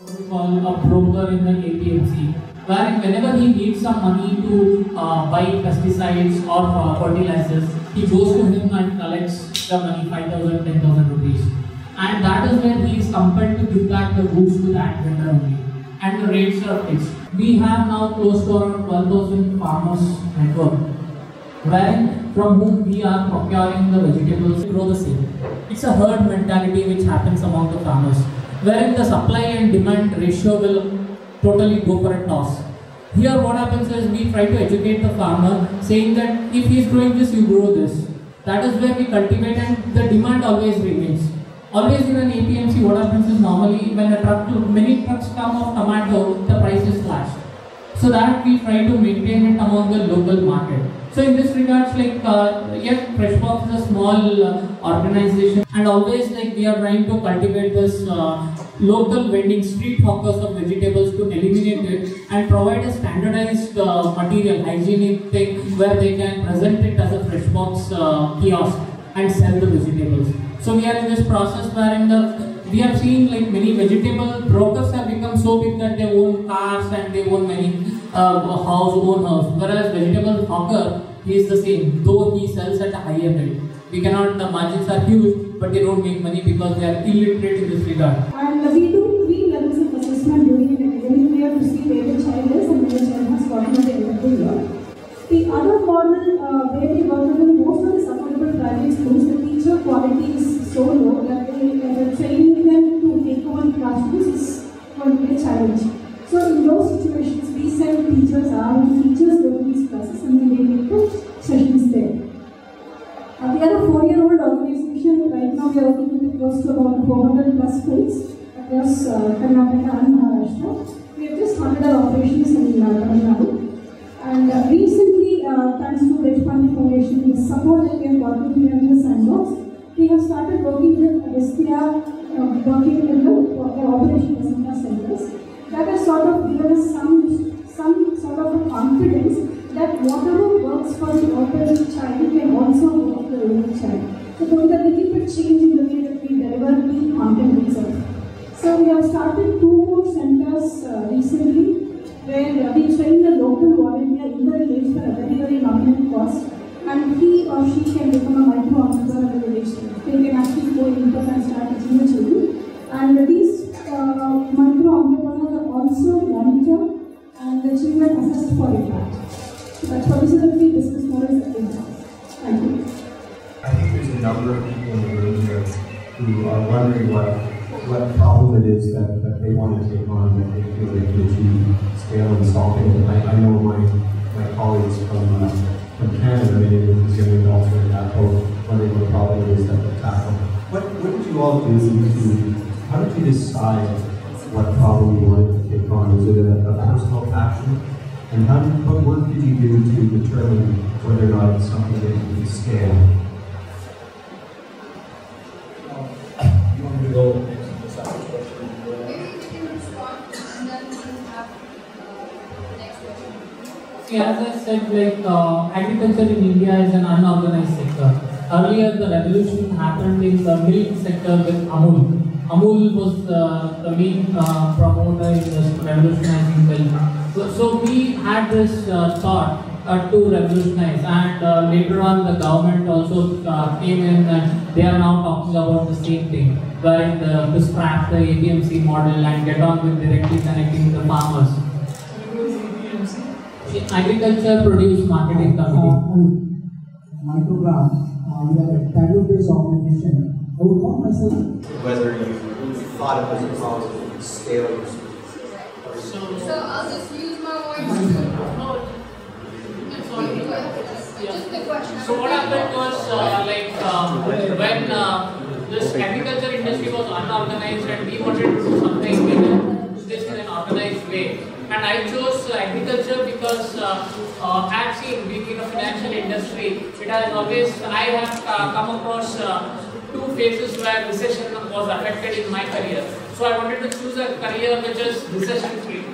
what we call a broker in the APMC, where whenever he needs some money to buy pesticides or fertilizers, he goes to him and collects the money, 5,000, 10,000 rupees. And that is where he is compelled to give back the goods to that vendor only. And the rates are fixed. We have now close to around 12,000 farmers network, from whom we are procuring the vegetables to grow the same. It's a herd mentality which happens among the farmers, wherein the supply and demand ratio will totally go for a toss. Here what happens is we try to educate the farmer, saying that if he is growing this, you grow this. That is where we cultivate, and the demand always remains. Always in an APMC, what happens is normally when many trucks come of tomato, the price is slashed. So that we try to maintain it among the local market. So in this regards, yet Freshboxx is a small organization, and always we are trying to cultivate this local vending street hawkers of vegetables to eliminate it and provide a standardized material, hygienic thing where they can present it as a Freshboxx kiosk and sell the vegetables. So we are in this process wherein we have seen many vegetable brokers have become so big that they own cars and they own many own house. Whereas vegetable hawker, he is the same, though he sells at a higher rate. We cannot, the margins are huge, but they don't make money because they are illiterate in this regard. And we do 3 levels of assessment during an academic year to see where the child is and where the child has gotten at the end of the year. The other model where we work with most of the affordable private schools, the teacher quality is so low that training them to take over classrooms is going to be a challenge. So in those situations, we send teachers out, teachers go to these classes and then they take the sessions there. We are a 4-year-old organization. Right now we are working with close to about 400 plus schools across Karnataka and Maharashtra. We have just started our operations in Tamil Nadu. And recently, thanks to Deshpande Foundation, the support that we have gotten here in the Sandbox, we have started working with Alyxtech, working in the operation centers. That has sort of given us some sort of a confidence that whatever works for the urban child can also work for the rural child. So there is a little bit change in the way that we deliver the content itself. So we have started 2 more centers recently, where we train the local volunteer in the village for a very nominal cost, and he or she can become a micro-entrepreneur in the village. They can actually go into and start teaching the children. And these micro-entrepreneurs are also monitored and the children assessed for impact. So that's what these are the 3 business models that we have. Thank you. I think there's a number of people in the room here who are wondering what problem it is that they want to take on, that they feel they can achieve scale and solving it. I know my colleagues from Canada, many of them young adults are that wondering what problem it is that they tackle. What did you all do how did you decide what problem you wanted to take on? Was it a personal passion? And what work did you do to determine whether or not it's something that you could scale? You want me to go? As I said, agriculture in India is an unorganized sector. Earlier, the revolution happened in the milk sector with Amul. Amul was the main promoter in this revolutionizing milk. So we had this thought to revolutionize, and later on the government also came in and they are now talking about the same thing, where to scrap the APMC model and get on with directly connecting the farmers. Agriculture Produce Marketing Committee. My program, we are a value-based organization. I would call myself. Whether you thought it was a problem to scale your So I'll just use my voice. Just the question. So what happened was when this agriculture industry was unorganized and we wanted to do something in an organized way. And I chose agriculture because I've seen, being in a financial industry, it has always, I have come across 2 phases where recession was affected in my career. So I wanted to choose a career which is recession free.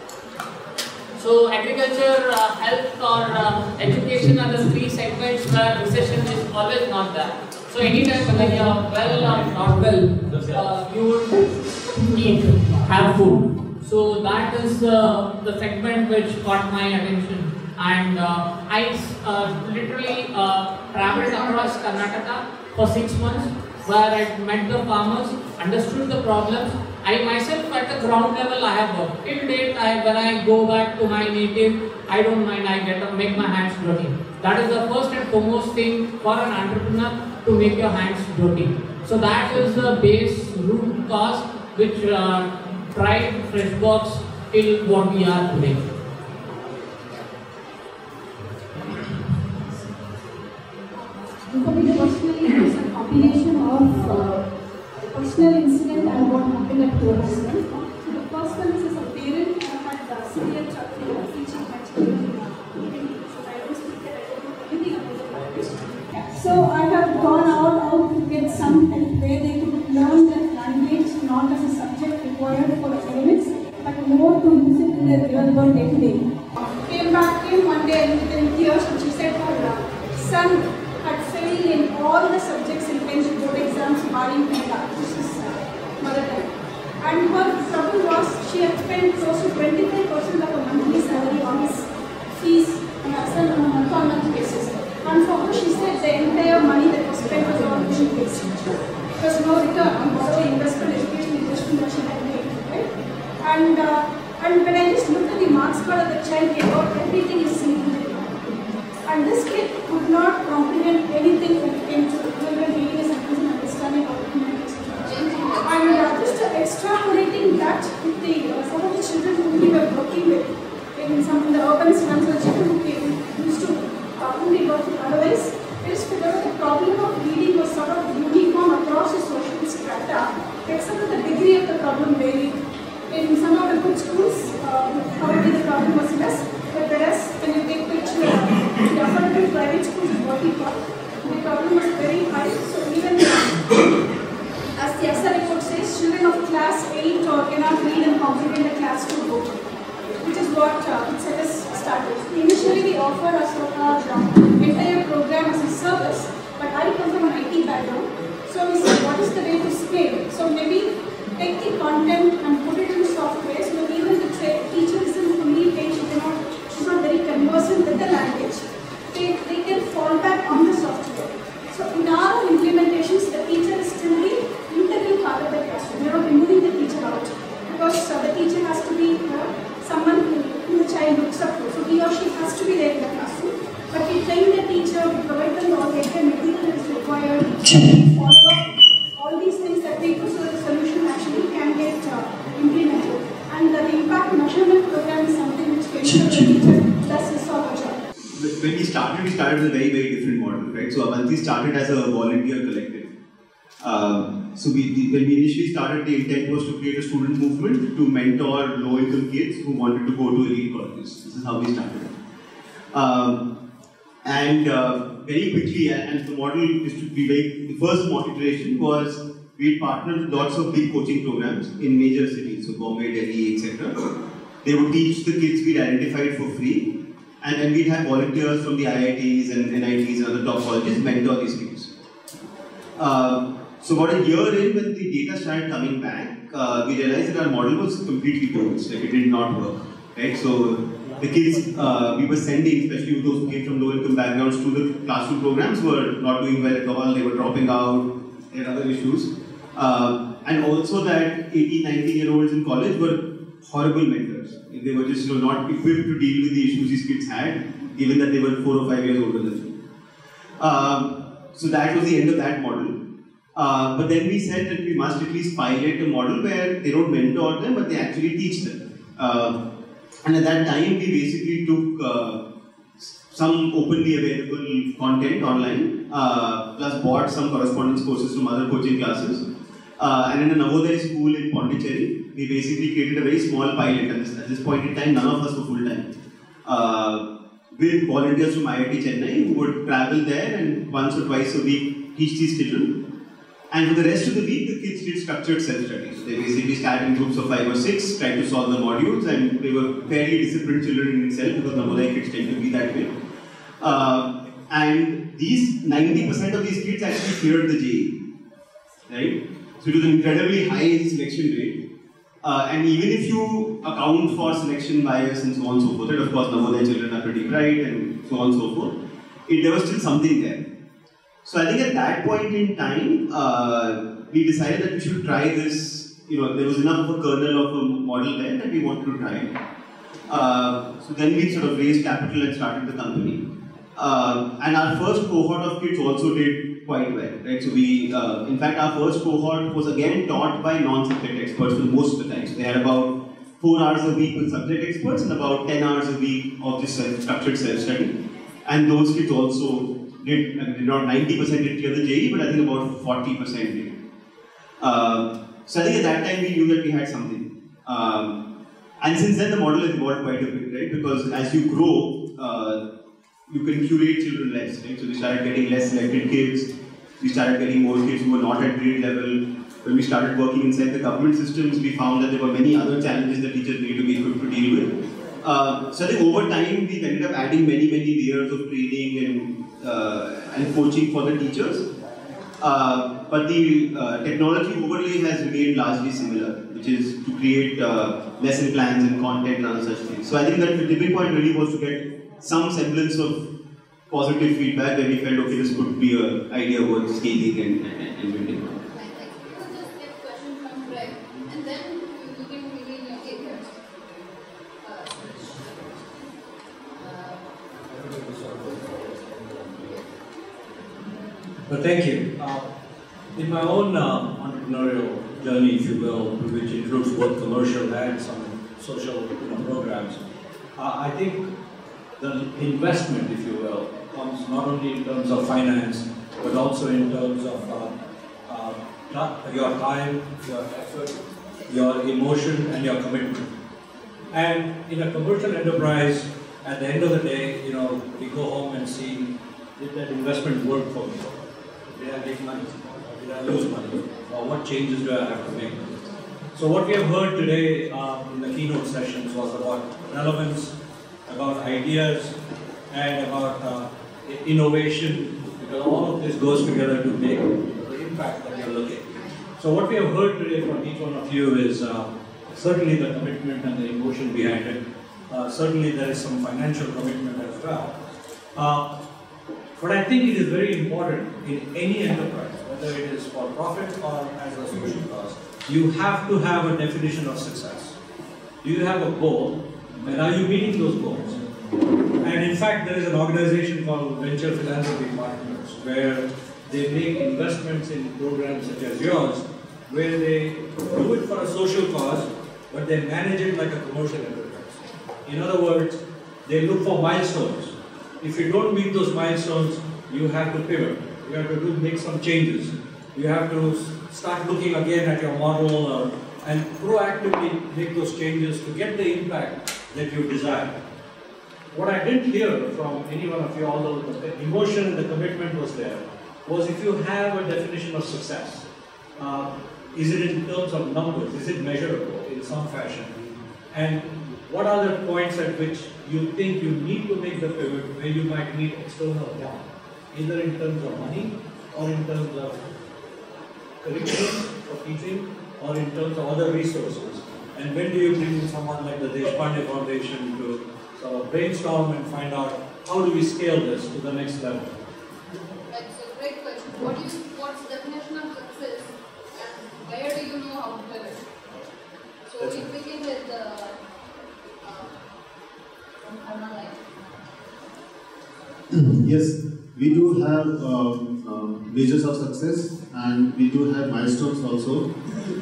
So agriculture, health or education are the 3 segments where recession is always not there. So anytime whether you are well or not well, you would eat. have food. So that is the segment which caught my attention. And I literally traveled across Karnataka for 6 months, where I met the farmers, understood the problems. I myself at the ground level I have worked. Till date, when I go back to my native, I don't mind, I get to make my hands dirty. That is the first and foremost thing for an entrepreneur, to make your hands dirty. So that is the base root cause which drive Freshboxx till what we are today. For me personally, it was a combination of personal incident and what happened at home as well. So the first one is as a parent, I had severe trouble teaching my children so I was thinking I don't know anything about the. So I have gone out to get some help where they could learn that language not as a subject required for academics, but more to use it in their real world day to day. Came one day in tears and she said her son had failed in all the subjects in 10th board exams barring Mehta, which is mother tongue. And her trouble was she had spent close to 25% of her monthly salary on his fees on a month-on-month basis. And for her, she said the entire money that was spent was all tuition fees. There was no return on whatever investment, education investment that she had made. Right? And when I just looked at the marks card of the child, he got everything is single. And this kid could not comprehend anything when it came to children reading his and understanding of human situation. And just extrapolating that with the some of the children whom we were working with in some of the urban slums, the children who used to whom we worked with otherwise, the problem of reading was sort of uniform across the social strata, except that the degree of the problem varied. In some of the good schools, probably the problem was less, but whereas when you take the affordable private schools is what we call, the problem was very high. So even as the ESSA report says, children of class 8 or cannot read and comprehend a class 2 book, which is what ITSEC started. Initially we offered our entire program as a service, but I come from an IT background. So we said, what is the way to scale? So maybe take the content and put it in software, so that even the teacher isn't fully trained, she's not very conversant with the language. They can fall back on the software. So in our implementations, the teacher is still the integral part of the classroom. We are not removing the teacher out, because the teacher has to be someone who the child looks up to. So he or she has to be there in the classroom. But we train the teacher, we provide them all the material that is required, follow up, all these things that we do so that the solution actually can get implemented. And the impact measurement program is something which can ensure the teacher does his or her job. When we started with a very, very different model, right? So Avanti started as a volunteer collective. So when we initially started, the intent was to create a student movement to mentor low-income kids who wanted to go to elite colleges. This is how we started. Very quickly, and the model is to be the first iteration was we partnered with lots of big coaching programs in major cities, so Bombay, Delhi, etc. They would teach the kids we'd identified for free, and then we'd have volunteers from the IITs and NITs and other top colleges mentor these kids. So about a year in, when the data started coming back, we realized that our model was completely bogus, like it did not work. Right? So the kids we were sending, especially those who came from low-income backgrounds, to the classroom programs were not doing well at all, they were dropping out, there are other issues. And also that 18, 19-year-olds in college were horrible mentors. They were just not equipped to deal with the issues these kids had, given that they were 4 or 5 years older than them. So that was the end of that model. But then we said that we must at least pilot a model where they don't mentor them, but they actually teach them. And at that time, we basically took some openly available content online, plus bought some correspondence courses from other coaching classes. And in a Navodaya school in Pondicherry, we basically created a very small pilot. At this point in time, none of us were full-time. With volunteers from IIT Chennai who would travel there and once or twice a week teach these children. And for the rest of the week, the kids did structured self-study. So they basically sat in groups of 5 or 6, tried to solve the modules, and they were fairly disciplined children in itself because Navodaya kids tend to be that way. And these 90% of these kids actually cleared the JEE, right? So it was an incredibly high selection rate. And even if you account for selection bias and so on and so forth, and of course Navodaya children are pretty bright and so on and so forth, there was still something there. So I think at that point in time, we decided that we should try this. There was enough of a kernel of a model there that we wanted to try it. So then we sort of raised capital and started the company. And our first cohort of kids also did quite well, right? So we, in fact, our first cohort was again taught by non-subject experts for most of the time. So they had about 4 hours a week with subject experts and about 10 hours a week of this structured self-study. And those kids also did not 90% did clear the JEE, but I think about 40% did. So I think at that time we knew that we had something. And since then the model has evolved quite a bit, right? Because as you grow, you can curate children less, right? So we started getting less selected kids. We started getting more kids who were not at grade level. When we started working inside the government systems, we found that there were many other challenges that teachers needed to be equipped to deal with. So I think over time, we've ended up adding many layers of training and coaching for the teachers. But the technology overlay has remained largely similar, which is to create lesson plans and content and other such things. So I think that the tipping point really was to get some semblance of positive feedback where we felt, okay, this could be an idea worth scaling and building on. Just get questions from Greg, and then you can begin your papers. Well, thank you. In my own entrepreneurial journey, if you will, which includes both commercial and some social programs, I think the investment, if you will, comes not only in terms of finance, but also in terms of your time, your effort, your emotion, and your commitment. And in a commercial enterprise, at the end of the day, we go home and see, did that investment work for me? Did I make money? Did I lose money? Or what changes do I have to make? So what we have heard today in the keynote sessions was about relevance, about ideas, and about innovation, because all of this goes together to make the impact that you're looking. So what we have heard today from each one of you is certainly the commitment and the emotion behind it. Certainly there is some financial commitment as well. But I think it is very important in any enterprise, whether it is for profit or as a social cause, you have to have a definition of success. Do you have a goal, and are you meeting those goals? And in fact, there is an organization called Venture Philanthropy Partners, where they make investments in programs such as yours, where they do it for a social cause, but they manage it like a commercial enterprise. In other words, they look for milestones. If you don't meet those milestones, you have to pivot. You have to make some changes. You have to start looking again at your model and proactively make those changes to get the impact that you desire. What I didn't hear from any one of you, although the emotion and the commitment was there, was if you have a definition of success, is it in terms of numbers? Is it measurable in some fashion? And what are the points at which you think you need to make the pivot where you might need external help, either in terms of money or in terms of curriculum for teaching or in terms of other resources? And when do you bring someone like the Deshpande Foundation to sort of brainstorm and find out how do we scale this to the next level? That's a great question. What's the definition of success and where do you know how to pivot? So we begin with Yes, we do have measures of success, and we do have milestones also.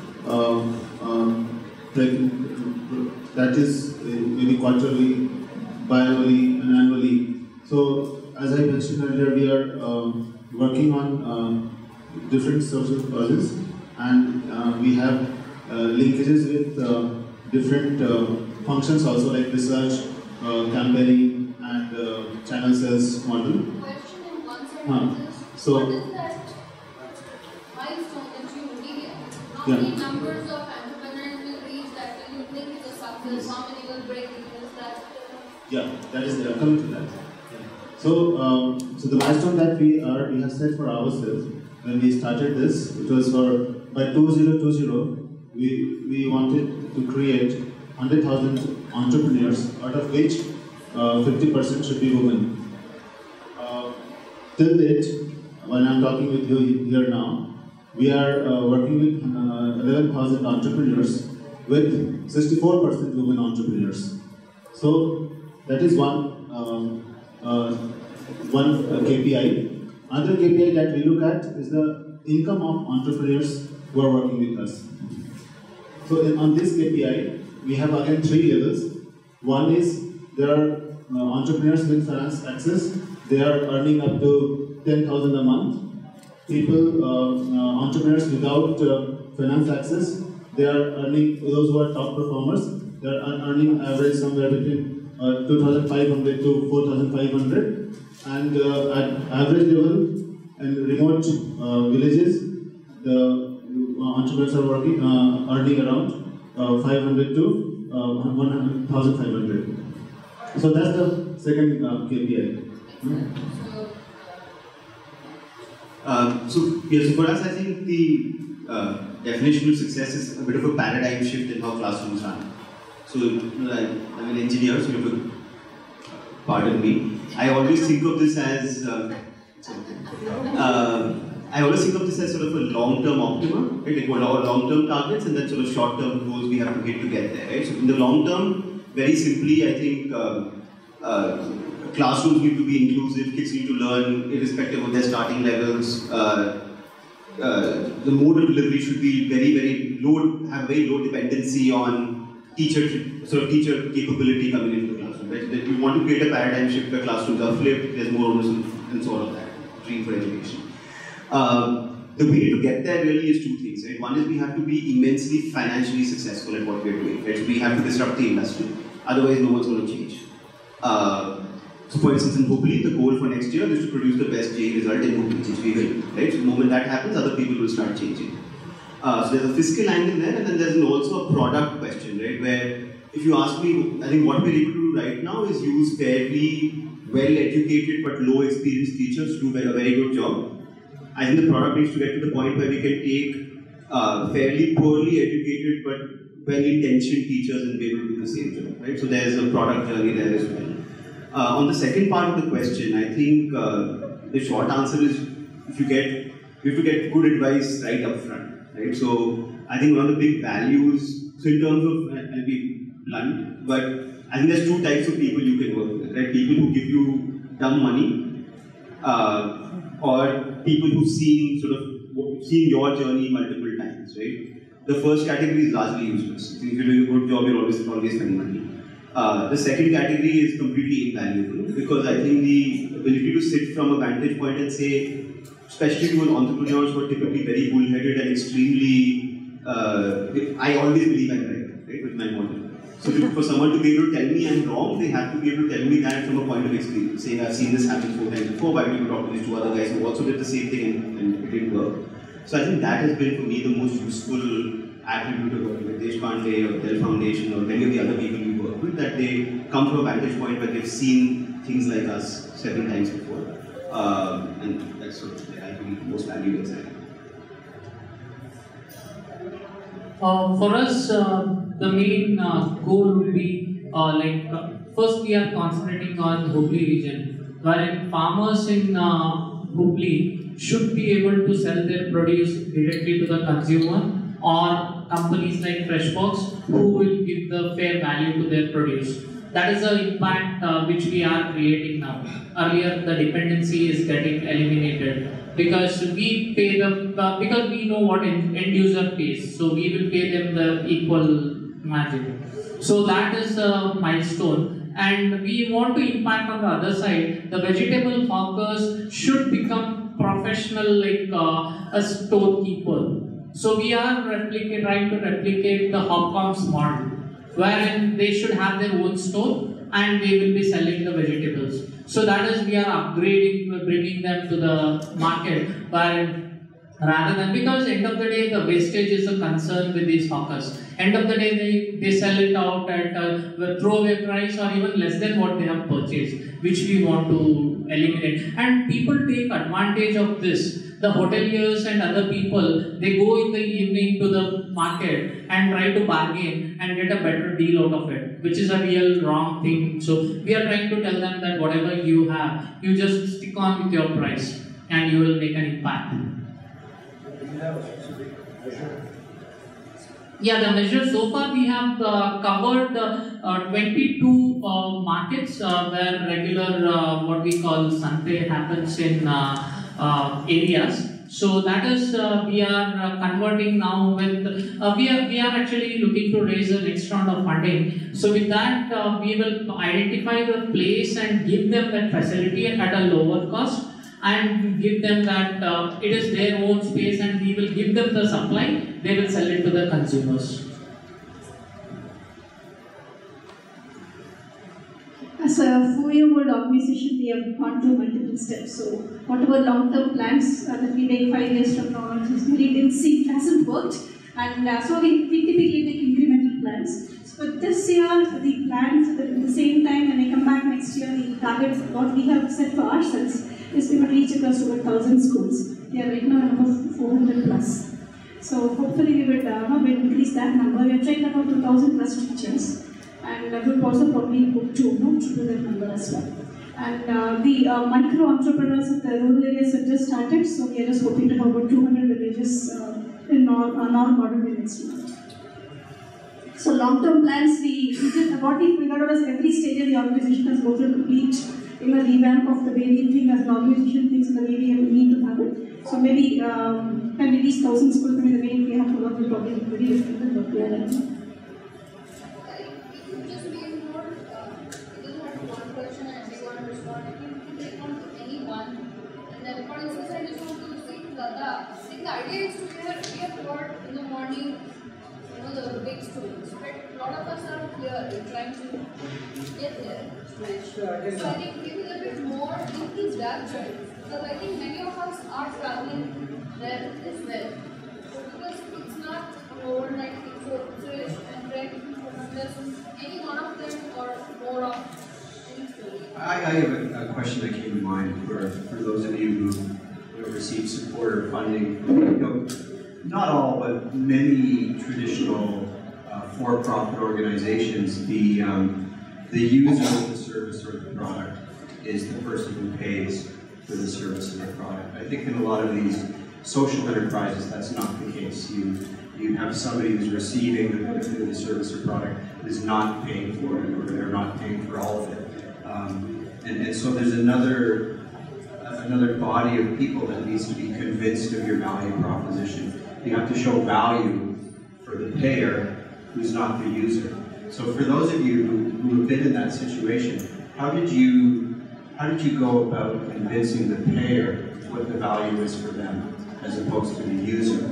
That is maybe quarterly, biannually, and annually. So, as I mentioned earlier, we are working on different social causes, and we have linkages with different functions also, like research, campaigning, and channel sales model. Question in one sentence is, So, what is that milestone that you need? How many numbers of entrepreneurs will reach that? Will you think it's a success? How many will break it? Is that? Yeah, that is there. Coming to that. Yeah. So, so the milestone that we have set for ourselves when we started this, it was for by 2020 we wanted to create 100,000 entrepreneurs, out of which 50% should be women. Till date, when I'm talking with you here now, we are working with 11,000 entrepreneurs with 64% women entrepreneurs. So that is one KPI. Another KPI that we look at is the income of entrepreneurs who are working with us. So on this KPI, we have again 3 levels. One is there are entrepreneurs with finance access. They are earning up to 10,000 a month. People, entrepreneurs without finance access, they are earning, those who are top performers, they are earning average somewhere between 2,500 to 4,500. And at average level in remote villages, the entrepreneurs are working, earning around 500 to 1,500. So that's the second KPI. So for us, I think the definition of success is a bit of a paradigm shift in how classrooms run. So I'm an engineer, so you have to pardon me. I always think of this as sort of a long-term optimum, right? Like long-term targets and then sort of short-term goals we have to hit to get there, right? So in the long term, very simply, I think classrooms need to be inclusive. Kids need to learn irrespective of their starting levels. The mode of delivery should be very low, have very low dependency on teacher capability coming into the classroom. Right? That you want to create a paradigm shift where classrooms are flipped, there's more onus and so on of that, dream for education. The way to get there really is 2 things, right? One is we have to be immensely financially successful at what we're doing, right? So we have to disrupt the industry, otherwise no one's going to change. So for instance, in Hubli, the goal for next year is to produce the best JEE result in Hubli, which we will, right? So the moment that happens, other people will start changing. So there's a fiscal angle there, and then there's also a product question, right? Where if you ask me, I think what we're able to do right now is use fairly well-educated but low-experienced teachers to do a very good job. I think the product needs to get to the point where we can take fairly poorly educated but well-intentioned teachers and be able to do the same job, right? So there's a product journey there as well. On the second part of the question, I think the short answer is you have to get good advice right up front, right? So I think one of the big values, so in terms of, I'll be blunt, but I think there's 2 types of people you can work with, right? People who give you dumb money, or people who've seen your journey multiple times, right? The first category is largely useless. If you're doing a good job, you're always spending money. The second category is completely invaluable because I think the ability to sit from a vantage point and say, especially to entrepreneurs who are typically very bullheaded and extremely, I always believe I'm right with my model. So for someone to be able to tell me I'm wrong, they have to be able to tell me that from a point of experience, saying I've seen this happen 4 times before, why don't you talk to these 2 other guys who also did the same thing and it didn't work. So I think that has been for me the most useful attribute of working with Deshpande or Dell Foundation or many of the other people we work with, that they come from a vantage point where they've seen things like us several times before. And that's what I think most valuable inside. For us, the main goal would be first we are concentrating on Hubli region, wherein farmers in Hubli should be able to sell their produce directly to the consumer, or companies like Freshboxx who will give the fair value to their produce. That is the impact which we are creating now. Earlier, the dependency is getting eliminated because we pay them because we know what end user pays, so we will pay them the equal margin. So that is a milestone, and we want to impact on the other side. The vegetable hawkers should become professional, like a storekeeper. So we are trying to replicate the Hopcom's model, wherein they should have their own store and they will be selling the vegetables. So that is, we are upgrading, bringing them to the market, wherein rather than, because end of the day the wastage is a concern with these hawkers. End of the day they sell it out at a throwaway price or even less than what they have purchased, which we want to eliminate. And people take advantage of this. The hoteliers and other people, they go in the evening to the market and try to bargain and get a better deal out of it, which is a real wrong thing. So we are trying to tell them that whatever you have, you just stick on with your price and you will make an impact. Do you have a specific measure? Yeah, the measure so far we have covered 22 markets where regular what we call Sante happens in areas. So that is we are converting now with we are actually looking to raise the next round of funding. So with that we will identify the place and give them that facility at a lower cost and give them that it is their own space and we will give them the supply. They will sell it to the consumers. As a 4-year-old organization, we have gone through multiple steps. So, whatever long-term plans that we make 5 years from now, we didn't see it hasn't worked, and so we typically make incremental plans. So, this year, the plans at the same time, when I come back next year, the target what we have set for ourselves is we will reach across over 1,000 schools. We are right now at about 400 plus. So, hopefully, we will increase that number. We have trained about 2,000 plus teachers. And we will also probably hope to triple that number as well. And the micro entrepreneurs in the rural areas have just started, so we are just hoping to have about 200 villages in our model in next month. So long-term plans, we did what we figured out is every stage of the organization has go through a complete revamp of the way we think as an organization thinks and the way we need to have it. So maybe when we reach 1,000 schools, maybe the way we have to work will probably be very different than what we are right now. Latha, I think the idea is to be a word in the morning, the big students, but a lot of us are clear in trying to get there. So I think give a little bit more into that journey, because I think many of us are traveling there as well. So because it's not an overnight thing, so Suresh and Greg, any one of them or more of I have a question that came to mind for those of you who receive support or funding. Not all, but many traditional for-profit organizations, the user of the service or the product is the person who pays for the service or the product. I think in a lot of these social enterprises, that's not the case. You have somebody who's receiving the service or product is not paying for it, or they're not paying for all of it. And so there's another body of people that needs to be convinced of your value proposition. You have to show value for the payer who's not the user. So for those of you who have been in that situation, how did you go about convincing the payer what the value is for them as opposed to the user?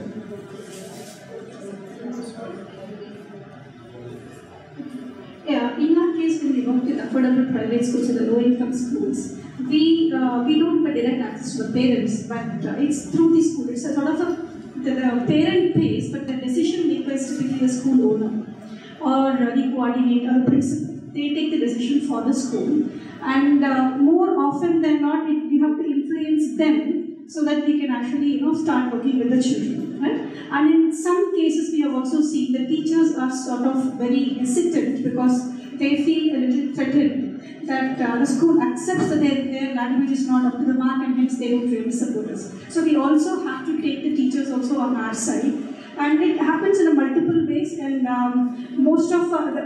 Yeah, in our case, when we work with affordable private schools or the low-income schools, we don't have direct access to the parents, but it's through the school. It's a sort of the parent pays, but the decision maker is typically the school owner or the coordinator or the principal. They take the decision for the school, and more often than not, we have to influence them so that we can actually start working with the children, right? And in some cases, we have also seen the teachers are sort of very hesitant because they feel a little threatened that the school accepts that their language is not up to the mark and hence they don't really support us. So we also have to take the teachers also on our side, and it happens in a multiple ways, and most of about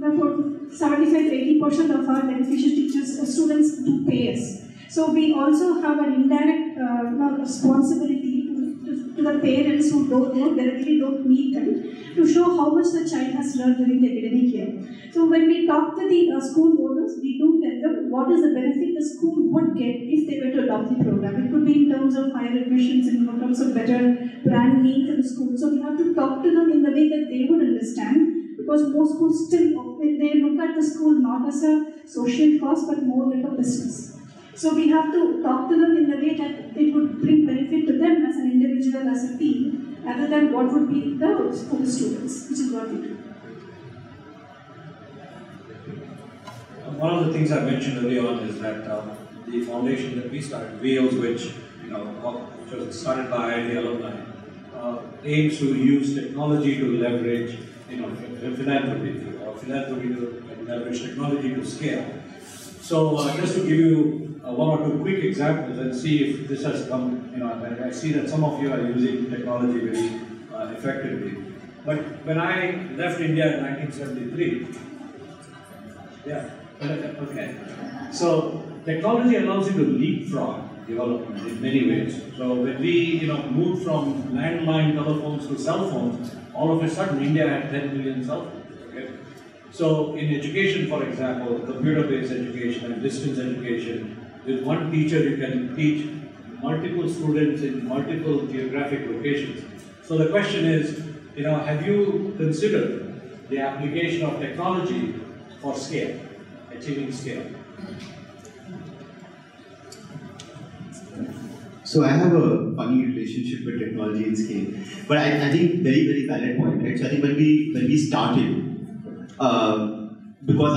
75-80% of our beneficial teachers, students do pay us. So we also have an indirect responsibility to the parents who directly don't meet them to show how much the child has learned during the academic year. So when we talk to the school owners, we do tell them what is the benefit the school would get if they were to adopt the program. It could be in terms of higher admissions, in terms of better brand name for the school. So we have to talk to them in the way that they would understand, because most schools still they look at the school not as a social cost but more like a business. So we have to talk to them in the way that it would bring benefit to them as an individual, as a team, rather than what would be the school students, which is what we do. One of the things I mentioned earlier on is that the foundation that we started, Wheels, which which was started by the alumni, aims to use technology to leverage philanthropy, or philanthropy to leverage technology to scale. So just to give you one or two quick examples and see if this has come, I see that some of you are using technology very effectively. But when I left India in 1973, okay. So technology allows you to leapfrog development in many ways. So when we moved from landline telephones to cell phones, all of a sudden India had 10 million cell phones. Okay? So in education, for example, computer-based education and distance education, with one teacher you can teach multiple students in multiple geographic locations. So the question is, have you considered the application of technology for scale, achieving scale? So I have a funny relationship with technology and scale, but I think very, very valid point, right? So I think when we started, because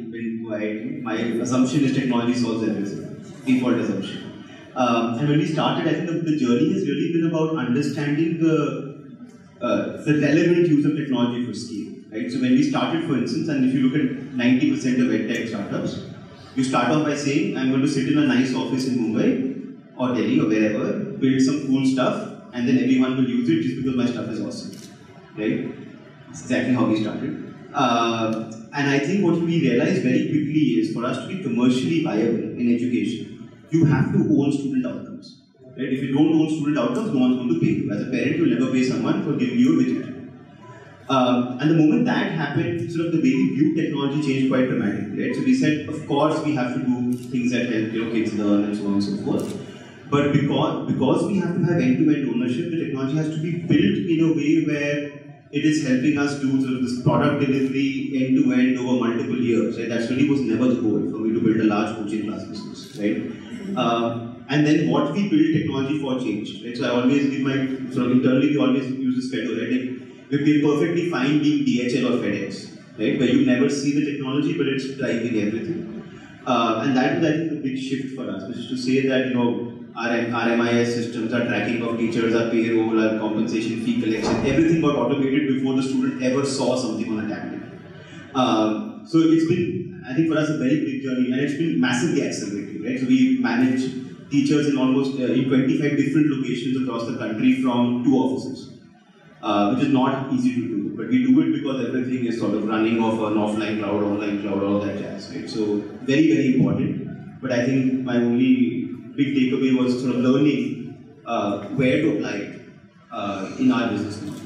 my assumption is technology solves everything, default assumption. And when we started, I think the journey has really been about understanding the relevant use of technology for scale, right? So when we started, for instance, and if you look at 90% of edtech startups, you start off by saying, I'm going to sit in a nice office in Mumbai or Delhi or wherever, build some cool stuff, and then everyone will use it just because my stuff is awesome, right? That's exactly how we started. And I think what we realized very quickly is, for us to be commercially viable in education, you have to own student outcomes. Right? If you don't own student outcomes, no one's going to pay you. As a parent, you'll never pay someone for giving you a widget. And the moment that happened, sort of the way we viewed technology changed quite dramatically. Right? So we said, of course, we have to do things that help kids learn and so on and so forth. But because we have to have end-to-end ownership, the technology has to be built in a way where it is helping us do sort of this product delivery end-to-end over multiple years. Right? That really was never the goal for me to build a large coaching class business. Right? And then what we build technology for changed. Right? So I always give internally we always use this pedo, right? We're perfectly fine being DHL or FedEx, right? Where you never see the technology, but it's driving everything. And that was, I think, the big shift for us, which is to say that, our MIS systems, our tracking of teachers, our payroll, our compensation fee collection, everything got automated before the student ever saw something on a tablet. So it's been, I think, for us a very big journey, and it's been massively accelerating, right? So we manage teachers in almost in 25 different locations across the country from 2 offices, which is not easy to do, but we do it because everything is sort of running off an offline cloud, online cloud, all that jazz, right? So very, very important. But I think my only big takeaway was sort of learning where to apply it in our business model.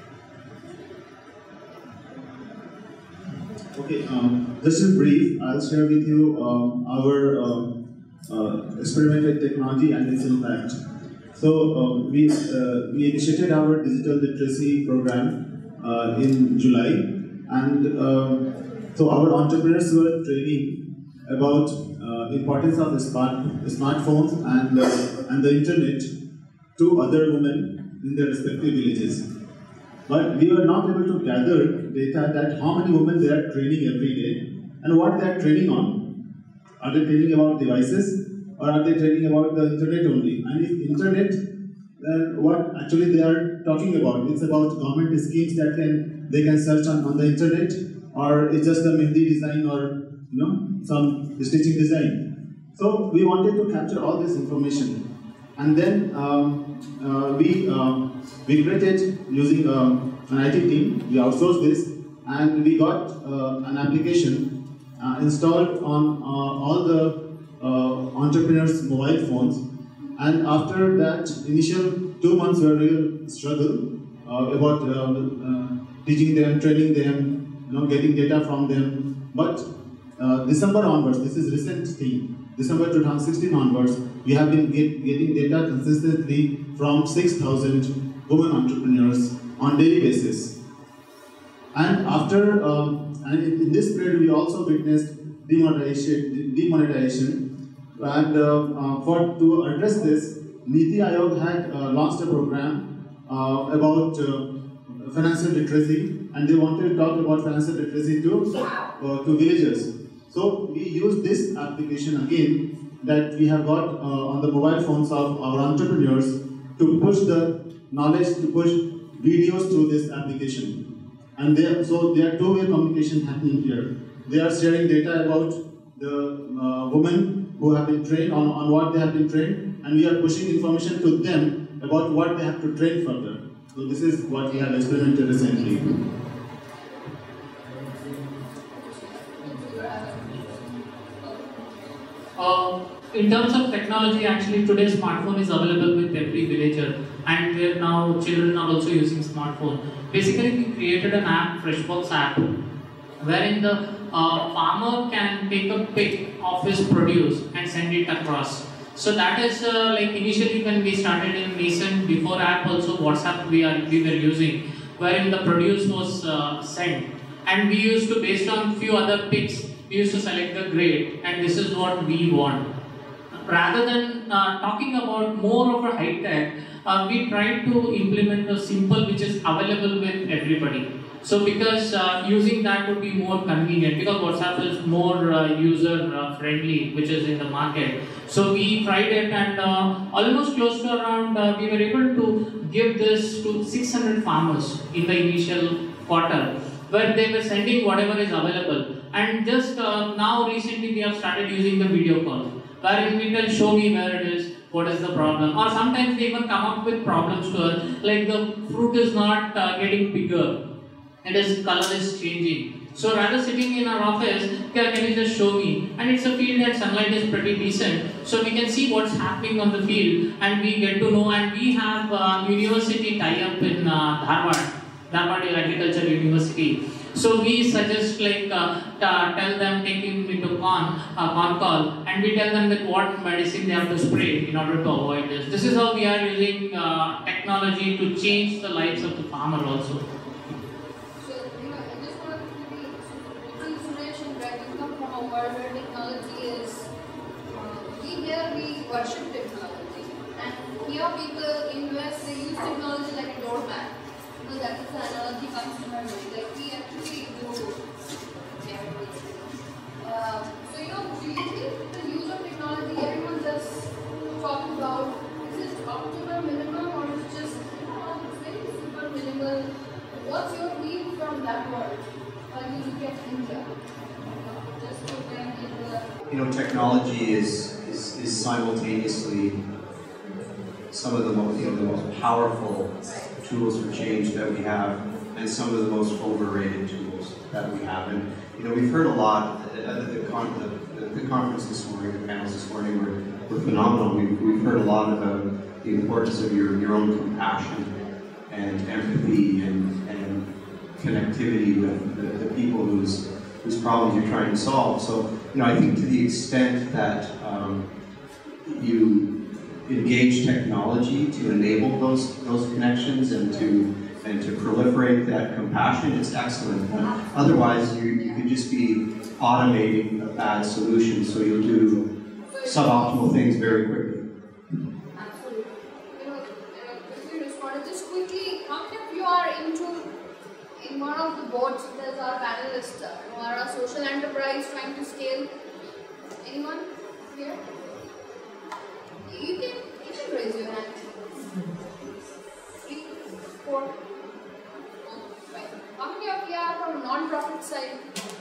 Okay, just in brief, I'll share with you our experiment with technology and its impact. So we initiated our digital literacy program in July, and so our entrepreneurs were training about importance of smartphones and the internet to other women in their respective villages. But we were not able to gather data that how many women they are training every day and what they are training on. Are they training about devices or are they training about the internet only? And if internet, then what actually they are talking about? It's about government schemes that they can search on the internet, or it's just a mehndi design or some stitching design. So we wanted to capture all this information, and then we created using an IT team. We outsourced this, and we got an application installed on all the entrepreneurs' mobile phones. And after that initial 2 months were a real struggle about teaching them, training them, getting data from them. But December onwards, this is recent thing, December 2016 onwards, we have been getting data consistently from 6,000 women entrepreneurs on daily basis. And after, and in this period, we also witnessed demonetization. And to address this, Niti Aayog had launched a program about financial literacy, and they wanted to talk about financial literacy to villagers. So we used this application again that we have got on the mobile phones of our entrepreneurs to push the knowledge, to push videos through this application. And so there are two-way communication happening here. They are sharing data about the women who have been trained on what they have been trained, and we are pushing information to them about what they have to train further. So this is what we have experimented recently. In terms of technology, actually today's smartphone is available with every villager, and where now children are also using smartphone. Basically, we created an app, Freshboxx app, wherein the farmer can take a pic of his produce and send it across. So that is like initially when we started in nascent, before app also WhatsApp we were using, wherein the produce was sent, and we used to, based on few other pics, we used to select the grade, and this is what we want. Rather than talking about more of a high tech, we tried to implement a simple which is available with everybody. So because using that would be more convenient, because WhatsApp is more user friendly, which is in the market. So we tried it, and almost close to around, we were able to give this to 600 farmers in the initial quarter, where they were sending whatever is available. And just now recently we have started using the video call, wherein we tell, show me where it is, what is the problem, or sometimes they even come up with problems to us, like the fruit is not getting bigger, its color is changing. So rather sitting in our office, can you just show me? And it's a field that sunlight is pretty decent, so we can see what's happening on the field, and we get to know. And we have university tie-up in Dharma Agriculture University. So we suggest, like tell them, take him into con call, and we tell them that what medicine they have to spray in order to avoid this. This is how we are using technology to change the lives of the farmer also. So, I just want to be Suresh and Greg, you come from a world where technology is, we worship technology, and here people in US, they use technology like a doormat. That is the analogy comes to my mind. Like we actually do everything. So do you think the use of technology, everyone just talking about, is it optimal, minimum, or is it just it's very super minimal? What's your view from that world? When you look at India, just to bring in the technology is simultaneously some of the most powerful tools for change that we have, and some of the most overrated tools that we have. And we've heard a lot at the conference this morning, the panels this morning were phenomenal. We've heard a lot about the importance of your own compassion and empathy and connectivity with the people whose problems you're trying to solve. So I think to the extent that you engage technology to enable those connections and to proliferate that compassion, it's excellent. But otherwise, you could just be automating a bad solution, so you'll do suboptimal things very quickly. Absolutely. If you respond just quickly, how many of you are in one of the boards? There's our panelists, are a social enterprise trying to scale. Anyone here? You can raise your hand. 3, 4. Right. How many of you are from non-profit side?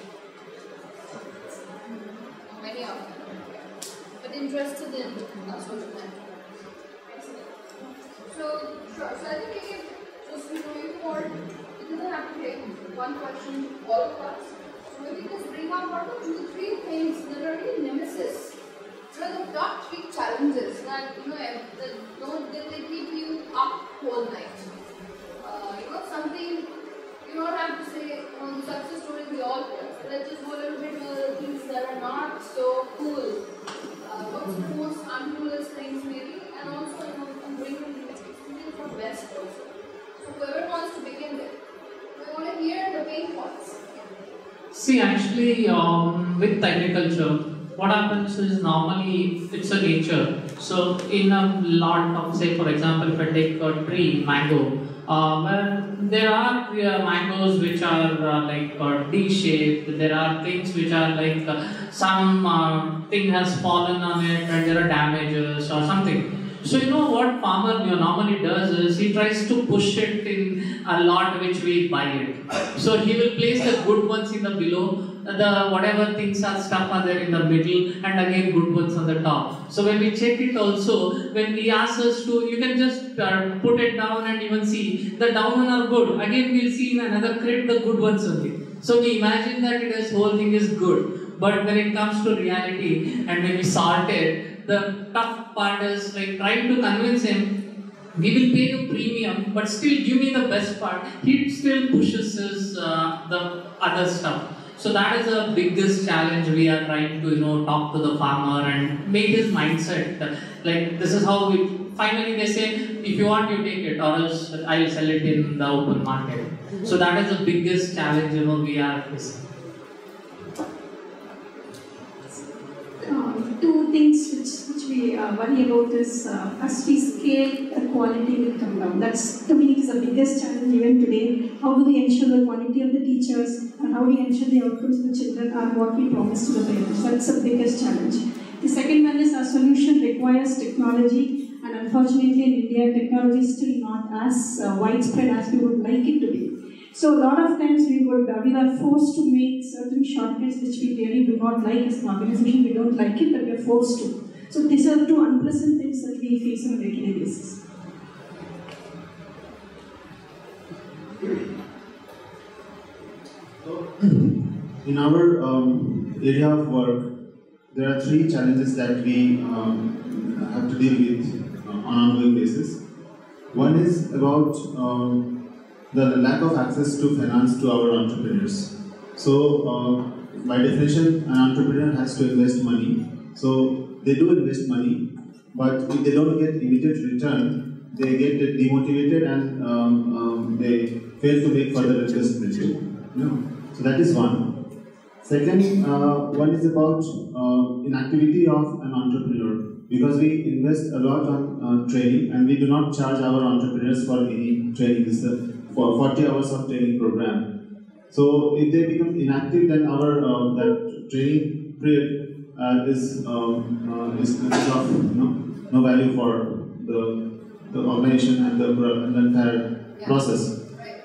Many of you. But interested in social enterprise. So, sure. So I think we can just moving forward. It doesn't have to take one question, all of us. So maybe just bring up one or 2, 3 things that are really nemesis. The top 3 challenges that they keep you up whole night. Something you don't have to say the success stories we all hear. So let's just go a little bit to the things that are not so cool. What's the most uncoolest things maybe, and also bring experience from best also. So whoever wants to begin with, we want to hear the pain points. See, actually, with agriculture, what happens is normally it's a nature. So in a lot of, say for example, if I take a tree, mango, well, there are mangoes which are like D-shaped, there are things which are like some thing has fallen on it and there are damages or something. So you know what farmer normally does is he tries to push it in a lot which we buy it. So he will place the good ones in the below, the whatever things are stuck are there in the middle, and again good ones on the top. So when we check it also, when he asks us to, you can just put it down and even see the down one are good. Again we'll see in another crate the good ones only. So we imagine that this whole thing is good, but when it comes to reality and when we sort it, the tough part is like trying to convince him, we will pay you premium, but still give me the best part. He still pushes his the other stuff. So that is the biggest challenge we are trying to talk to the farmer and make his mindset like this is how we finally they say if you want you take it or else I will sell it in the open market. So that is the biggest challenge we are facing. Two things which we worry about is as we scale, the quality will come down. That's, to me, is the biggest challenge even today. How do we ensure the quality of the teachers and how do we ensure the outcomes of the children are what we promise to the parents? That's the biggest challenge. The second one is our solution requires technology, and unfortunately in India, technology is still not as widespread as we would like it to be. So a lot of times we are forced to make certain shortcuts which we really do not like as an organization. We don't like it, but we are forced to. So these are two unpleasant things that we face on a regular basis. In our area of work, there are three challenges that we have to deal with on an ongoing basis. One is about the lack of access to finance to our entrepreneurs. So, by definition, an entrepreneur has to invest money. So, they do invest money, but if they don't get immediate return, they get demotivated and they fail to make further investment. So, that is one. Second, one is about inactivity of an entrepreneur. Because we invest a lot on training and we do not charge our entrepreneurs for any training. This is for 40 hours of training program. So if they become inactive, then our that training period is of no value for the organization and the entire process.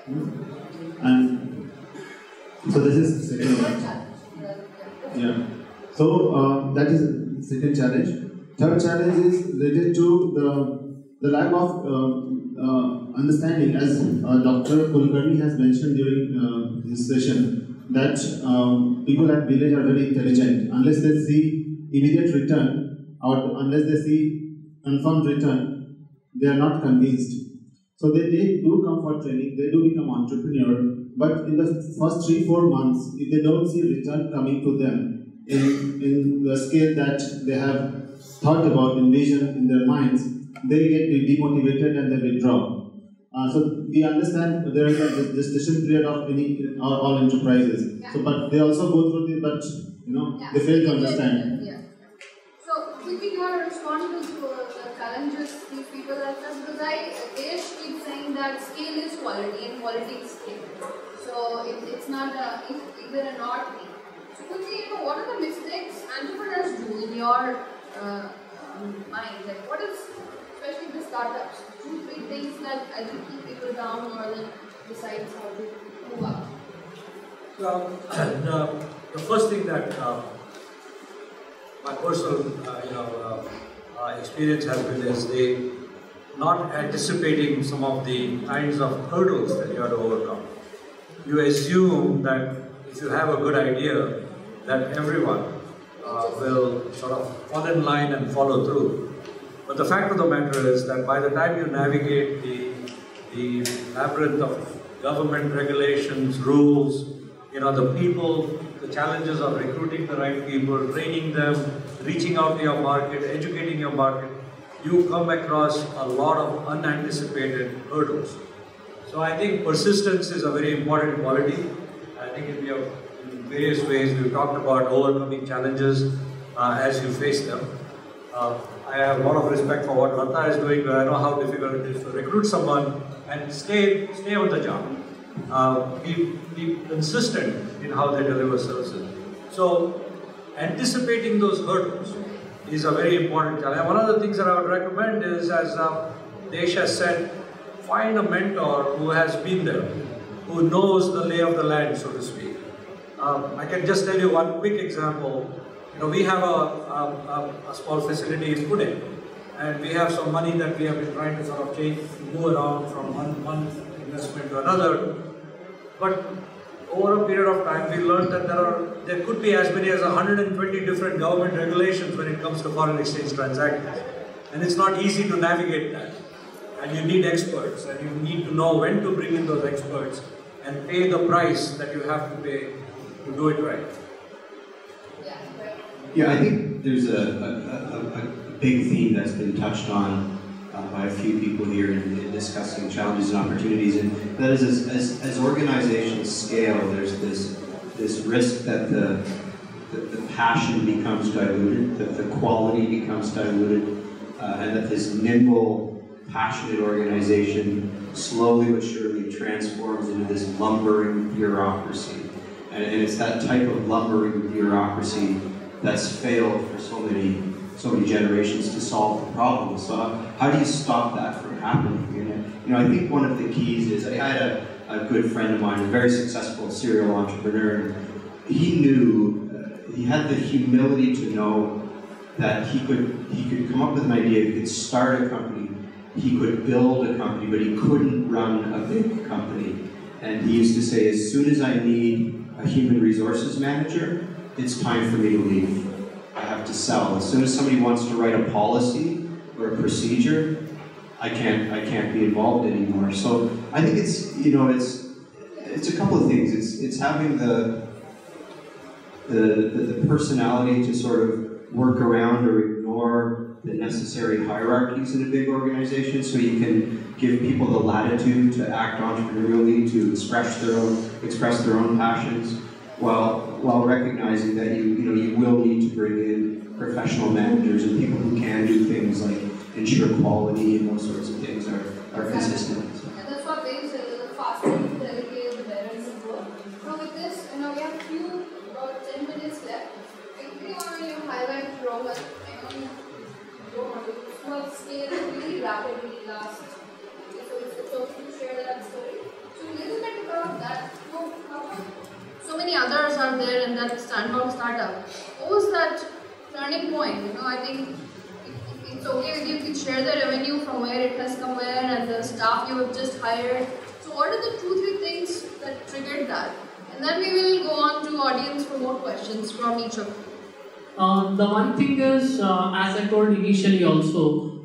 And so this is the second one. Yeah. So that is the second challenge. Third challenge is related to the lack of understanding, as Dr. Kulkarni has mentioned during this session, that people at village are very intelligent. Unless they see immediate return or unless they see confirmed return, they are not convinced. So they do come for training, they do become entrepreneur, but in the first 3-4 months, if they don't see return coming to them in the scale that they have thought about, envisioned in their minds, they get demotivated and they withdraw. So we understand there is a gestation period of all enterprises. Yeah. So, but they also go through the, but they fail to understand. Yeah. So, do you think you want to respond to the challenges these people have faced? Because they keep saying that scale is quality and quality is scale. So it's not either an or thing. So quickly, what are the mistakes entrepreneurs do in your mind? Like what is, especially the startups, 2-3 things that I think keep people down or that decides how to move up? Well, the first thing that my personal experience has been is they not anticipating some of the kinds of hurdles that you have to overcome. You assume that if you have a good idea, that everyone will sort of fall in line and follow through. But the fact of the matter is that by the time you navigate the labyrinth of government regulations, rules, the people, the challenges of recruiting the right people, training them, reaching out to your market, educating your market, you come across a lot of unanticipated hurdles. So I think persistence is a very important quality. I think in various ways we've talked about overcoming challenges as you face them. I have a lot of respect for what Latha is doing, but I know how difficult it is to recruit someone and stay on the job. Be consistent in how they deliver services. So, anticipating those hurdles is a very important challenge. One of the things that I would recommend is, as Desh has said, find a mentor who has been there, who knows the lay of the land, so to speak. I can just tell you one quick example. We have a small facility in Pune, and we have some money that we have been trying to sort of move around from one investment to another. But over a period of time, we learned that there could be as many as 120 different government regulations when it comes to foreign exchange transactions, and it's not easy to navigate that. And you need experts, and you need to know when to bring in those experts and pay the price that you have to pay to do it right. Yeah, I think there's a big theme that's been touched on by a few people here in discussing challenges and opportunities, and that is as organizations scale, there's this risk that the passion becomes diluted, that the quality becomes diluted, and that this nimble, passionate organization slowly but surely transforms into this lumbering bureaucracy. And it's that type of lumbering bureaucracy that's failed for so many generations to solve the problem. So how do you stop that from happening? I think one of the keys is, I had a good friend of mine, a very successful serial entrepreneur, and he knew, he had the humility to know that he could come up with an idea, he could start a company, he could build a company, but he couldn't run a big company. And he used to say, as soon as I need a human resources manager, it's time for me to leave. I have to sell. As soon as somebody wants to write a policy or a procedure, I can't be involved anymore. So I think it's a couple of things. It's having the personality to sort of work around or ignore the necessary hierarchies in a big organization, so you can give people the latitude to act entrepreneurially, to express their own passions, while recognizing that you will need to bring in professional managers and people who can do things like ensure quality and those sorts of things are consistent. And that's what they say, the faster you delegate, the better you work. Now with this, we have about 10 minutes left. Quickly want to highlight Rohan, who have scaled really rapidly last. So it's okay to share that story. So a little bit about that. So many others are there in that Sandbox startup. What was that turning point? I think it's okay with you to share the revenue from where it has come where and the staff you have just hired. So what are the 2-3 things that triggered that? And then we will go on to audience for more questions from each of you. The one thing is, as I told initially also,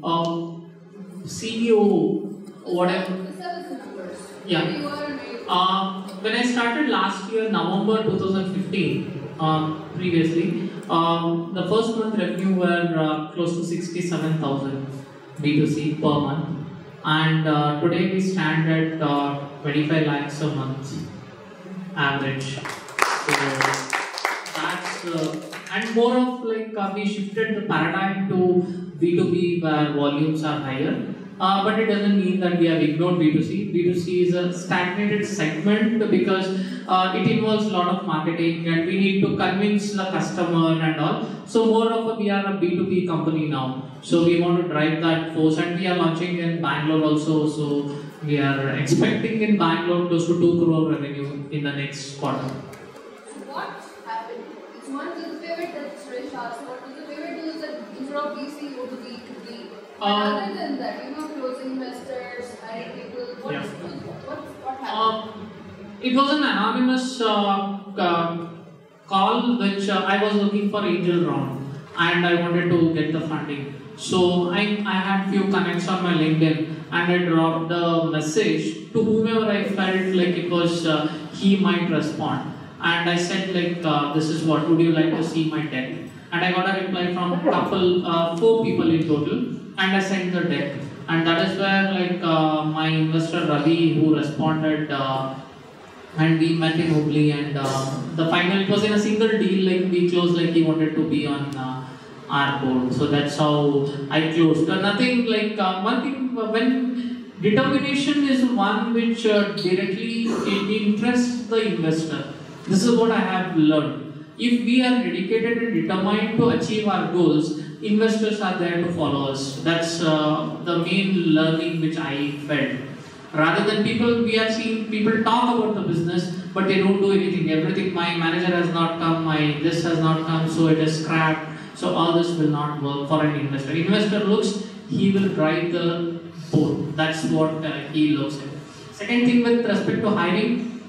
CEO, whatever. Yeah. When I started last year, November 2015, previously, the first month revenue were close to 67,000 B2C per month, and today we stand at 25 lakhs a month average. So that's and more of we shifted the paradigm to B2B where volumes are higher. But it doesn't mean that we have ignored B2C. B2C is a stagnated segment because it involves a lot of marketing and we need to convince the customer and all. So we are a B2B company now. So we want to drive that force, and we are launching in Bangalore also. So we are expecting in Bangalore close to 2 crore revenue in the next quarter. So what happened? It's one of the pivot that Suresh asked. What was the pivot to that instead of VC go to B2B? Other than that, closing investors, hiring people, what happened? It was an anonymous call which I was looking for angel round and I wanted to get the funding. So I had few connects on my LinkedIn and I dropped the message to whomever I felt it was he might respond. And I said this is what, would you like to see my deck? And I got a reply from a couple, 4 people in total. And I sent the deck, and that is where my investor Ravi, who responded, and we met in Hubli, and the final, it was in a single deal, we closed he wanted to be on our board. So that's how I closed. Nothing like one thing when determination is one which directly interests the investor. This is what I have learned. If we are dedicated and determined to achieve our goals, investors are there to follow us. That's the main learning which I felt. Rather than people, we have seen people talk about the business, but they don't do anything. Everything, my manager has not come, this has not come, so it is scrapped. So all this will not work for an investor. Investor looks, he will drive the boat. That's what he looks at. Second thing with respect to hiring,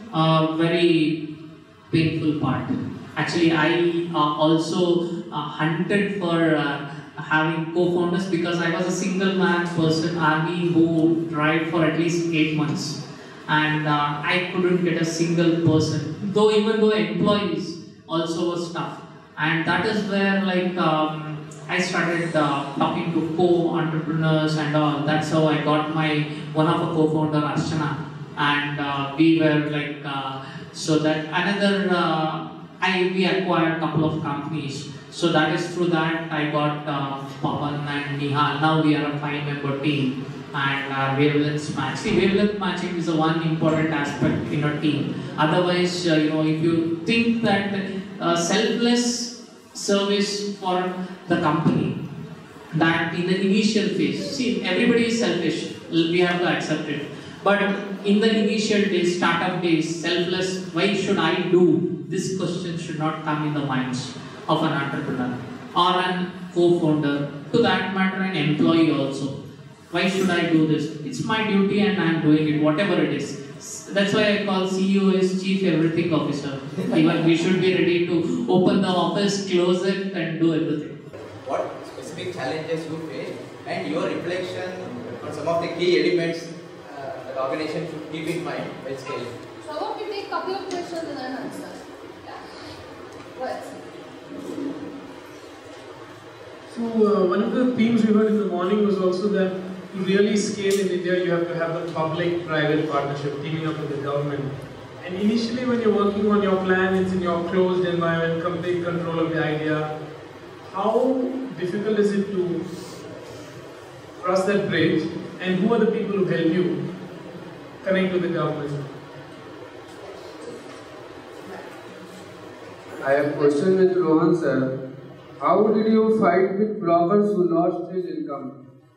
very painful part. Actually, I also hunted for having co-founders because I was a single man person, army who tried for at least 8 months. And I couldn't get a single person, even though employees also was tough. And that is where I started talking to co-entrepreneurs and all. That's how I got one of a co-founder, Archana. And we were so that another, we acquired a couple of companies. So that is through that I got Pawan and Nihal. Now we are a 5-member team. And wavelength match. See, wavelength matching is a one important aspect in a team. Otherwise, if you think that selfless service for the company, that in the initial phase, see, everybody is selfish. We have to accept it. But in the initial days, startup days, selfless, why should I do? This question should not come in the minds of an entrepreneur or an co-founder. To that matter, an employee also. Why should I do this? It's my duty and I am doing it, whatever it is. That's why I call CEO as Chief Everything Officer. Even we should be ready to open the office, close it and do everything. What specific challenges you face and your reflection on some of the key elements the organization should keep in mind while scaling. So I want to take a couple of questions and then answer. Yeah. What? So one of the themes we heard in the morning was also that to really scale in India, you have to have a public-private partnership, teaming up with the government. And initially when you're working on your plan, it's in your closed environment, complete control of the idea. How difficult is it to cross that bridge? And who are the people who help you connect with the government? I have a question with Rohan sir. How did you fight with bloggers who lost his income?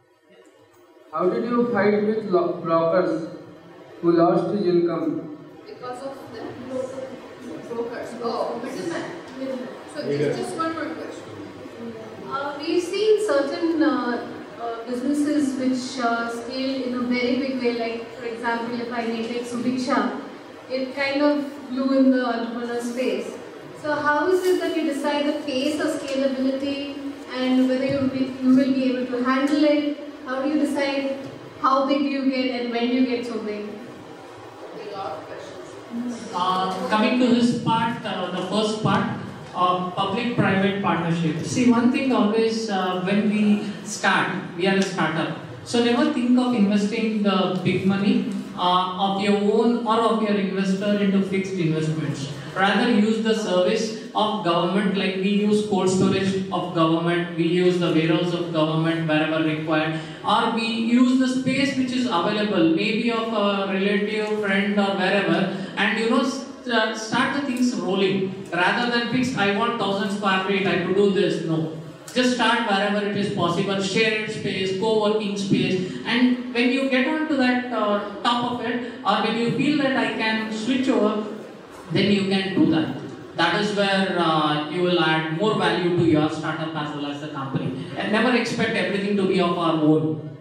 How did you fight with bloggers who lost his income? Because of the brokers. Oh, middleman. So there's just one more question. We've seen certain businesses which scale in a very big way, like for example, if I may take Subiksha, it kind of blew in the entrepreneur space. So how is it that you decide the pace of scalability and whether you will be able to handle it? How do you decide how big you get and when you get so big? A lot of questions. Coming to this part, the first part, public-private partnership. See, one thing always when we start, we are a startup. So never think of investing the big money of your own or of your investor into fixed investments. Rather use the service of government, like we use cold storage of government, we use the warehouse of government wherever required, or we use the space which is available, maybe of a relative, friend or wherever, and start the things rolling. Rather than fixed, I want 1,000 square feet, I could do this. No. Just start wherever it is possible, shared space, co-working space, and when you get onto that top of it, or when you feel that I can switch over, then you can do that. That is where you will add more value to your startup as well as the company. And never expect everything to be of our own.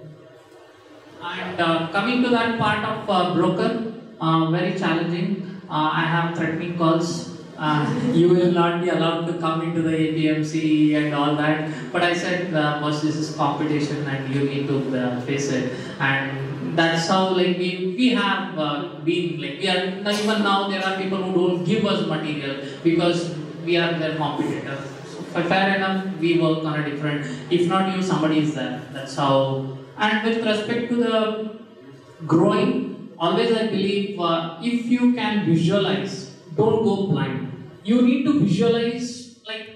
And coming to that part of broker, very challenging. I have threatening calls. You will not be allowed to come into the APMC and all that. But I said, boss, this is competition and you need to face it. And that's how we have been, we are, even now there are people who don't give us material because we are their competitor. So fair enough, we work on a different, if not you, somebody is there. That's how. And with respect to the growing, always I believe if you can visualize, don't go blind. You need to visualize, I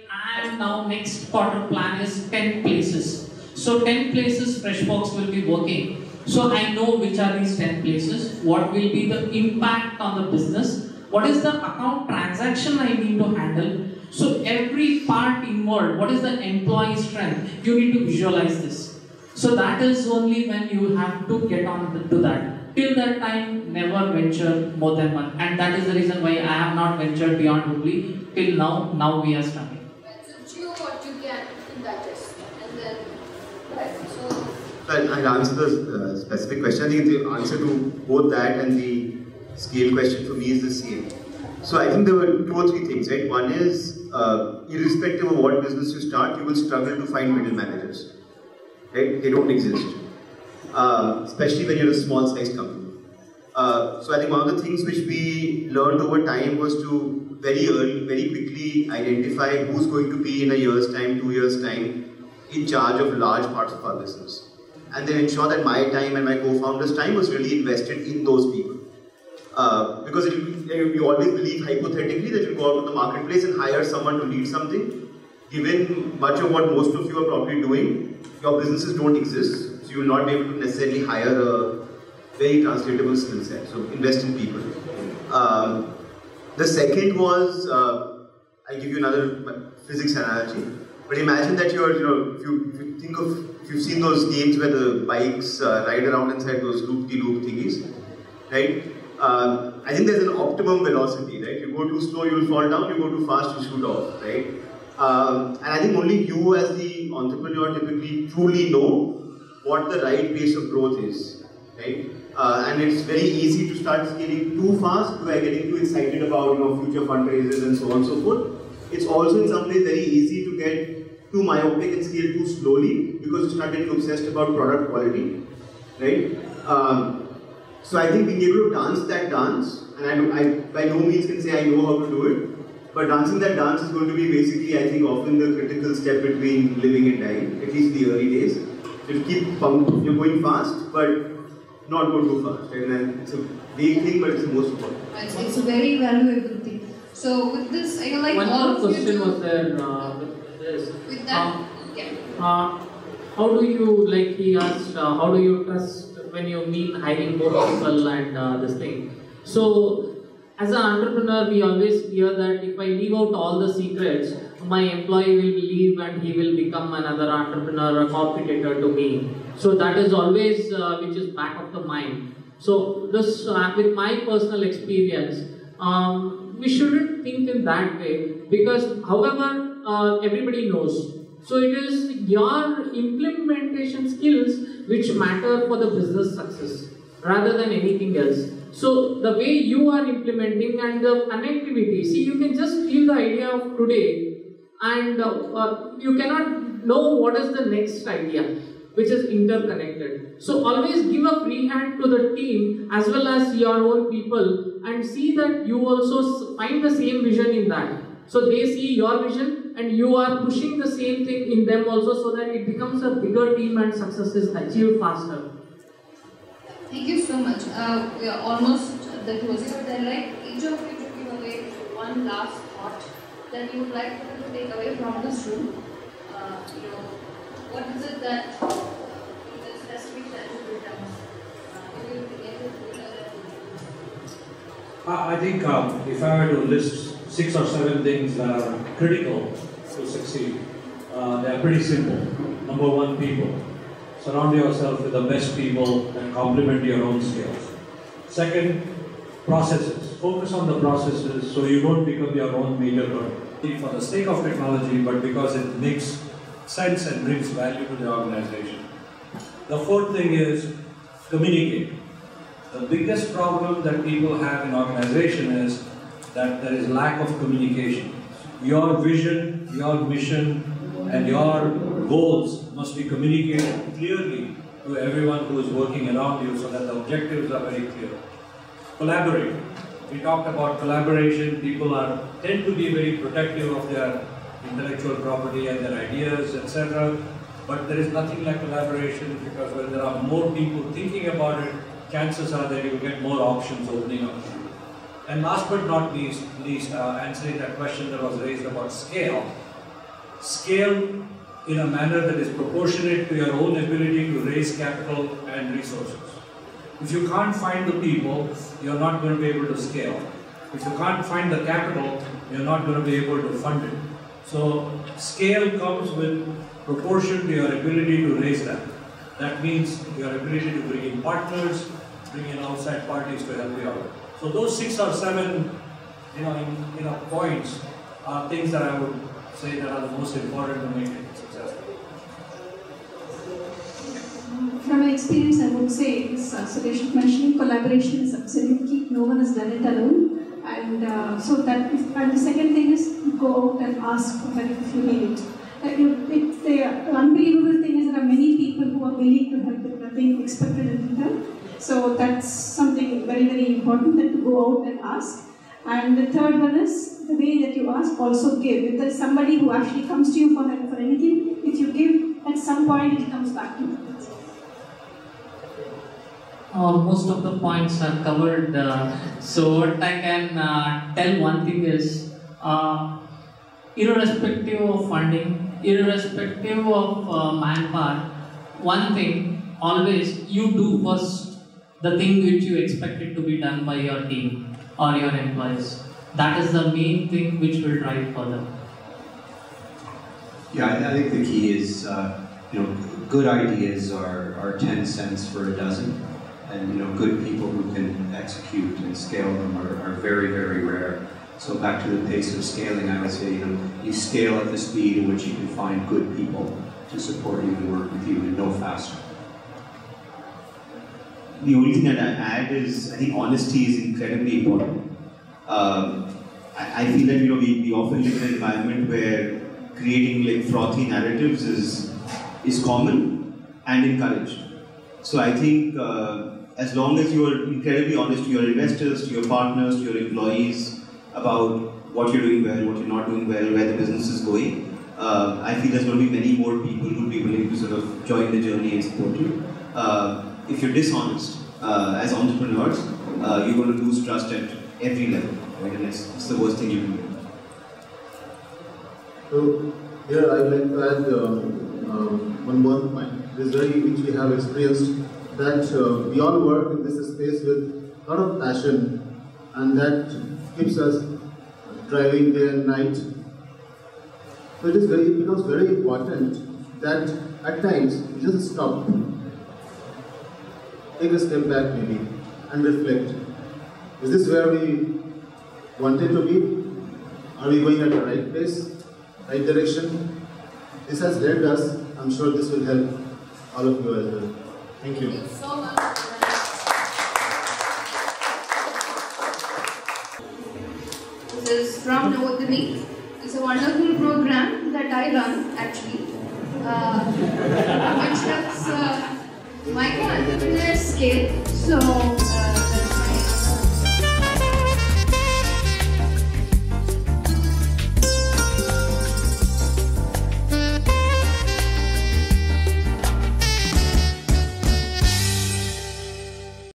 plan now, next quarter plan is 10 places. So 10 places Freshboxx will be working. So I know which are these 10 places, what will be the impact on the business, what is the account transaction I need to handle. So every part involved, what is the employee strength, you need to visualize this. So that is only when you have to get on to that. Till that time, never venture more than one. And that is the reason why I have not ventured beyond Hubli till now. Now we are struggling. So do what you can in that test. And then, right. So I'll answer the specific question. I think the answer to both that and the scale question for me is the same. So I think there were 2 or 3 things, right? One is, irrespective of what business you start, you will struggle to find middle managers, right? They don't exist, especially when you're a small-sized company. So I think one of the things which we learned over time was to very quickly identify who's going to be in a year's time, 2 years' time, in charge of large parts of our business. And then ensure that my time and my co-founder's time was really invested in those people. Because you always believe hypothetically that you go out to the marketplace and hire someone to lead something. Given much of what most of you are probably doing, your businesses don't exist, so you will not be able to necessarily hire a very translatable skill set. So invest in people. The second was, I'll give you another physics analogy. But imagine that you're, if you think of, if you've seen those games where the bikes ride around inside those loop-de-loop thingies, right? I think there's an optimum velocity, right? You go too slow, you'll fall down. You go too fast, you shoot off, right? And I think only you as the entrepreneur typically truly know what the right pace of growth is, right? And it's very easy to start scaling too fast by getting too excited about future fundraisers and so on and so forth. It's also in some ways very easy to get too myopic and scale too slowly because you start getting obsessed about product quality, right? So I think being able to dance that dance, and I by no means can say I know how to do it, but dancing that dance is going to be basically, I think, often the critical step between living and dying, at least in the early days. You keep pumped, you're going fast, but not go too fast, right? And it's a big thing, but it's the most important. It's a very valuable thing. So with this, I like one all more of question you was there with this. With that, How do you, like he asked, how do you trust when you meet hiring more people and this thing? So as an entrepreneur, we always hear that if I leave out all the secrets, my employee will leave and he will become another entrepreneur, a competitor to me. So that is always which is back of the mind. So this, with my personal experience, we shouldn't think in that way because however everybody knows. So it is your implementation skills which matter for the business success rather than anything else. So the way you are implementing and the connectivity, see, you can just feel the idea of today and you cannot know what is the next idea which is interconnected. So always give a free hand to the team as well as your own people and see that you also find the same vision in that. So they see your vision and you are pushing the same thing in them also so that it becomes a bigger team and success is achieved faster. Thank you so much. We are almost at the closing, but I'd like each of you to give away one last thought that you would like people to take away from this room. What is it that in this specific tangible terms you will be able to I think if I were to list 6 or 7 things that are critical to succeed, they are pretty simple. Number 1, people. Surround yourself with the best people and complement your own skills. Second, processes. Focus on the processes so you don't become your own major burden. For the sake of technology, but because it makes sense and brings value to the organization. The fourth thing is communicate. The biggest problem that people have in organization is that there is lack of communication. Your vision, your mission, and your goals must be communicated clearly to everyone who is working around you so that the objectives are very clear. Collaborate. We talked about collaboration. People tend to be very protective of their intellectual property and their ideas, etc. But there is nothing like collaboration because when there are more people thinking about it, chances are that you will get more options opening up. And last but not least, answering that question that was raised about scale. scale in a manner that is proportionate to your own ability to raise capital and resources. If you can't find the people, you're not going to be able to scale. If you can't find the capital, you're not going to be able to fund it. So scale comes with proportion to your ability to raise that. That means your ability to bring in partners, bring in outside parties to help you out. So those 6 or 7 points are things that I would say that are the most important to make it successful. From my experience, I would say, Suresh mentioning collaboration is absolutely, no one has done it alone. And and the second thing is go out and ask for help if you need it. The unbelievable thing is there are many people who are willing to help with nothing expected in return. So that's something very, very important, that to go out and ask. And the third one is the way that you ask, also give. If there's somebody who actually comes to you for help for anything, if you give, at some point it comes back to you. Most of the points are covered. So what I can tell one thing is, irrespective of funding, irrespective of manpower, one thing, always you do first the thing which you expect it to be done by your team or your employees. That is the main thing which will drive further. Yeah, I think the key is, good ideas are 10 cents for a dozen. And good people who can execute and scale them are very, very rare. So back to the pace of scaling, I would say, you scale at the speed in which you can find good people to support you and work with you and no faster. The only thing that I add is, I think honesty is incredibly important. I feel that we often live in an environment where creating frothy narratives is common and encouraged. So I think as long as you are incredibly honest to your investors, to your partners, to your employees about what you're doing well, what you're not doing well, where the business is going, I feel there's going to be many more people who will be willing to sort of join the journey and support you. If you're dishonest as entrepreneurs, you're going to lose trust at every level, right? And it's the worst thing you can do. So here I would like to add one more point. This very which we have experienced, that we all work in this space with a lot of passion, and that keeps us driving day and night. So it becomes very important that at times we just stop, take a step back maybe, and reflect. Is this where we wanted to be? Are we going at the right place, right direction? This has helped us. I'm sure this will help all of you as well. Thank you. Thank you so much. This is from Dunin. It's a wonderful program that I run actually, which helps micro entrepreneurs scale. So